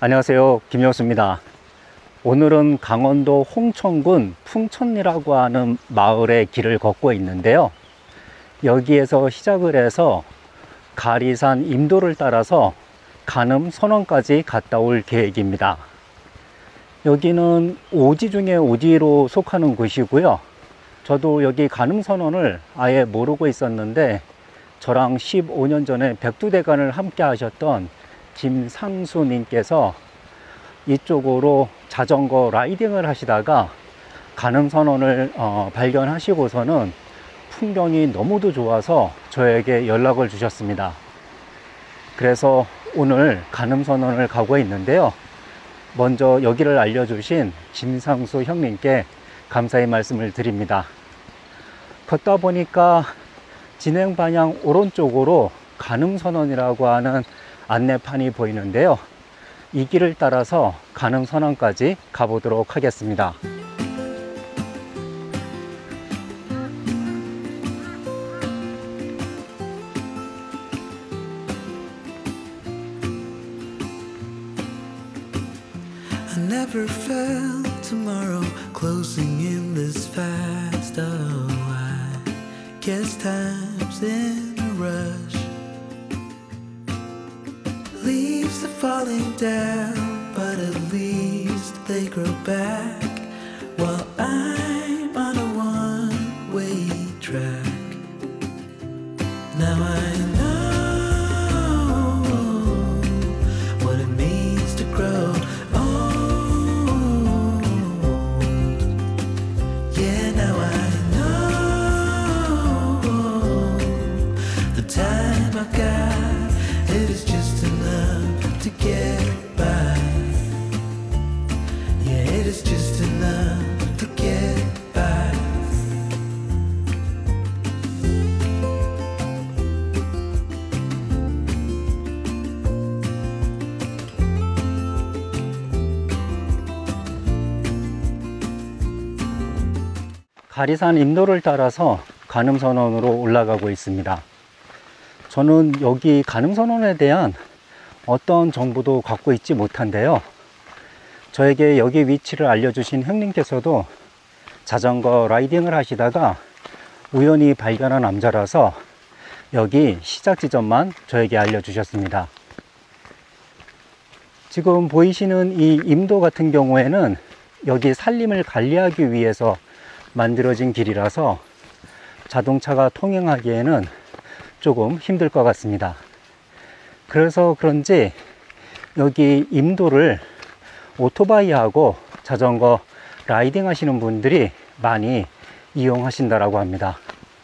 안녕하세요, 김효수입니다. 오늘은 강원도 홍천군 풍천리라고 하는 마을의 길을 걷고 있는데요. 여기에서 시작을 해서 가리산 임도를 따라서 간음 선원까지 갔다 올 계획입니다. 여기는 오지 중에 오지로 속하는 곳이고요. 저도 여기 간음 선원을 아예 모르고 있었는데 저랑 15년 전에 백두대간을 함께 하셨던 김상수 님께서 이쪽으로 자전거 라이딩을 하시다가 간음 선원을 발견하시고서는 풍경이 너무도 좋아서 저에게 연락을 주셨습니다. 그래서 오늘 간음 선원을 가고 있는데요. 먼저 여기를 알려주신 김상수 형님께 감사의 말씀을 드립니다. 걷다 보니까 진행 방향 오른쪽으로 간음 선원이라고 하는 안내판이 보이는데요. 이 길을 따라서 간음 선원까지 가보도록 하겠습니다. I never felt tomorrow closing in this fast. Oh, I guess time's in a rush. Leaves are falling down, but at least they grow back while I'm on a one-way track. Now I know what it means to grow old. Yeah, now I know the time I've got, it is just enough to get by. Yeah, it is just enough to get by. 가리산 임도를 따라서 간음 선원으로 올라가고 있습니다. 저는 여기 간음 선원에 대한 어떤 정보도 갖고 있지 못한데요. 저에게 여기 위치를 알려주신 형님께서도 자전거 라이딩을 하시다가 우연히 발견한 남자라서 여기 시작 지점만 저에게 알려주셨습니다. 지금 보이시는 이 임도 같은 경우에는 여기 산림을 관리하기 위해서 만들어진 길이라서 자동차가 통행하기에는 조금 힘들 것 같습니다. 그래서 그런지 여기 임도를 오토바이하고 자전거 라이딩 하시는 분들이 많이 이용하신다고 합니다.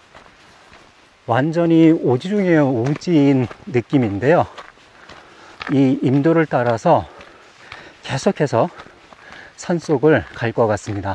완전히 오지 중에 오지인 느낌인데요. 이 임도를 따라서 계속해서 산속을 갈 것 같습니다.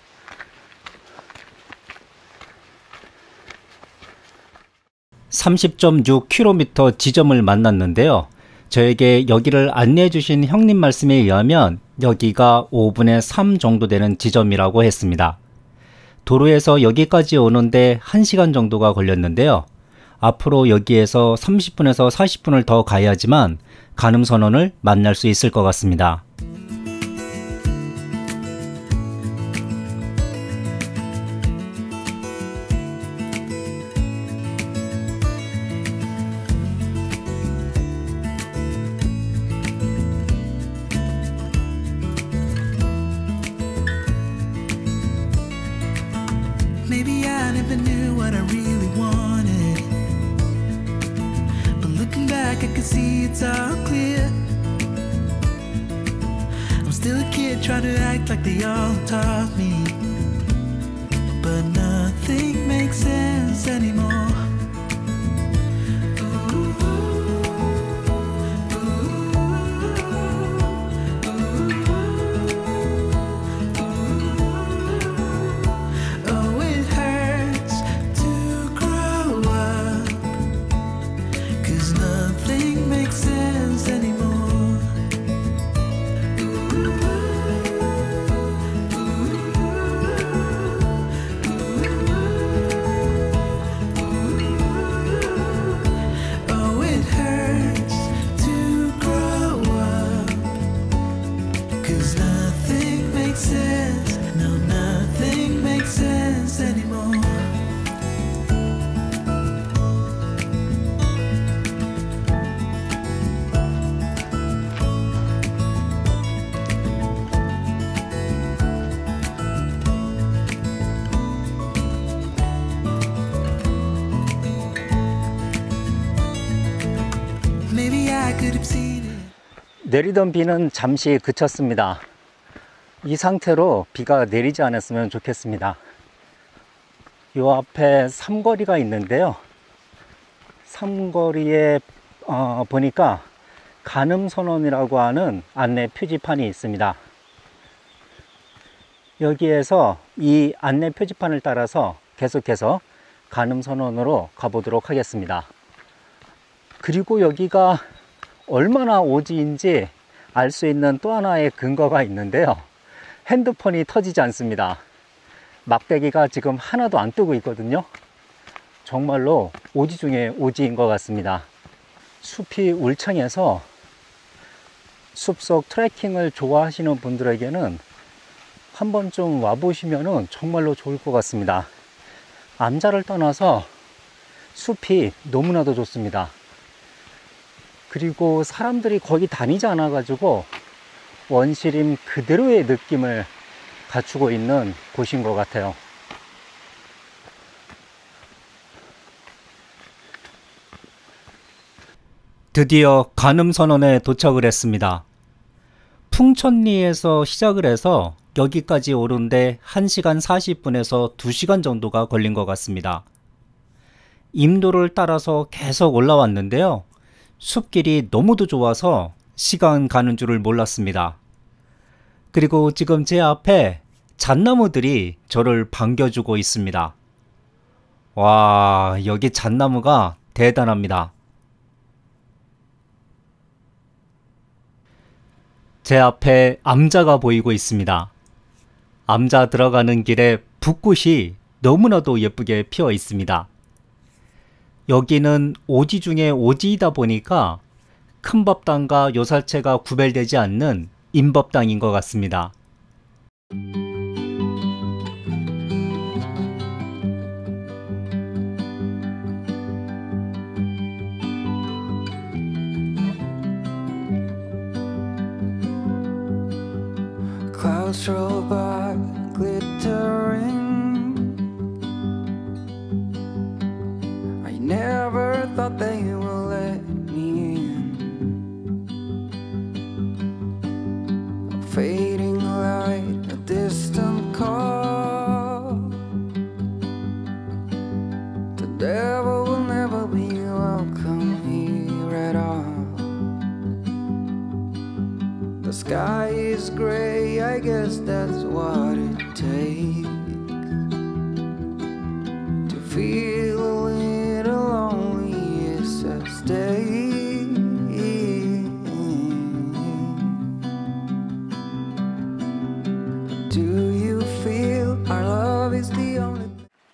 (30.6km) 지점을 만났는데요. 저에게 여기를 안내해 주신 형님 말씀에 의하면 여기가 5분의 3 정도 되는 지점이라고 했습니다. 도로에서 여기까지 오는데 1시간 정도가 걸렸는데요. 앞으로 여기에서 30분에서 40분을 더 가야지만 간음 선원을 만날 수 있을 것 같습니다. Maybe I never knew what I really wanted, but looking back I can see it's all clear. I'm still a kid trying to act like they all taught me, but nothing makes sense anymore. 내리던 비는 잠시 그쳤습니다. 이 상태로 비가 내리지 않았으면 좋겠습니다. 이 앞에 삼거리가 있는데요. 삼거리에 보니까 간음선언이라고 하는 안내 표지판이 있습니다. 여기에서 이 안내 표지판을 따라서 계속해서 간음선언으로 가보도록 하겠습니다. 그리고 여기가 얼마나 오지인지 알 수 있는 또 하나의 근거가 있는데요. 핸드폰이 터지지 않습니다. 막대기가 지금 하나도 안 뜨고 있거든요. 정말로 오지 중에 오지인 것 같습니다. 숲이 울창해서 숲속 트레킹을 좋아하시는 분들에게는 한 번쯤 와보시면 정말로 좋을 것 같습니다. 암자를 떠나서 숲이 너무나도 좋습니다. 그리고 사람들이 거의 다니지 않아 가지고 원시림 그대로의 느낌을 갖추고 있는 곳인 것 같아요. 드디어 간음선언에 도착을 했습니다. 풍천리에서 시작을 해서 여기까지 오는데 1시간 40분에서 2시간 정도가 걸린 것 같습니다. 임도를 따라서 계속 올라왔는데요. 숲길이 너무도 좋아서 시간 가는 줄을 몰랐습니다. 그리고 지금 제 앞에 잣나무들이 저를 반겨주고 있습니다. 와, 여기 잣나무가 대단합니다. 제 앞에 암자가 보이고 있습니다. 암자 들어가는 길에 붓꽃이 너무나도 예쁘게 피어 있습니다. 여기는 오지 중에 오지이다 보니까 큰 법당과 요살채가 구별되지 않는 임법당인 것 같습니다. Clouds roll by, glittering. I never thought they would let me in. A fading light, a distant call. The devil will never be welcome here at all. The sky is gray, I guess that's what it takes to feel a little lonely is a state. Do you feel our love is the only.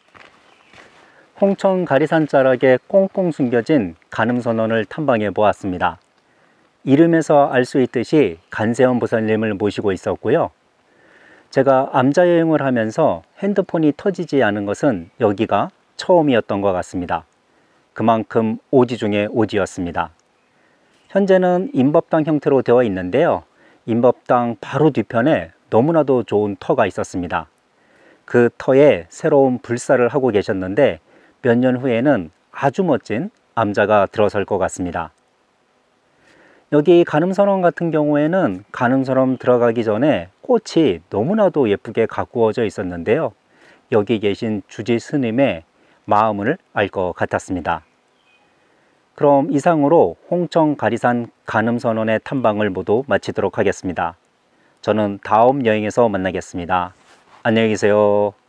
홍천 가리산 자락에 꽁꽁 숨겨진 간음선언을 탐방해 보았습니다. 이름에서 알 수 있듯이 간세음 보살님을 모시고 있었고요. 제가 암자 여행을 하면서 핸드폰이 터지지 않은 것은 여기가 처음이었던 것 같습니다. 그만큼 오지 중에 오지였습니다. 현재는 임법당 형태로 되어 있는데요. 임법당 바로 뒤편에 너무나도 좋은 터가 있었습니다. 그 터에 새로운 불사를 하고 계셨는데 몇 년 후에는 아주 멋진 암자가 들어설 것 같습니다. 여기 간음선언 같은 경우에는 간음선언 들어가기 전에 꽃이 너무나도 예쁘게 가꾸어져 있었는데요. 여기 계신 주지 스님의 마음을 알 것 같았습니다. 그럼 이상으로 홍천 가리산 간음선언의 탐방을 모두 마치도록 하겠습니다. 저는 다음 여행에서 만나겠습니다. 안녕히 계세요.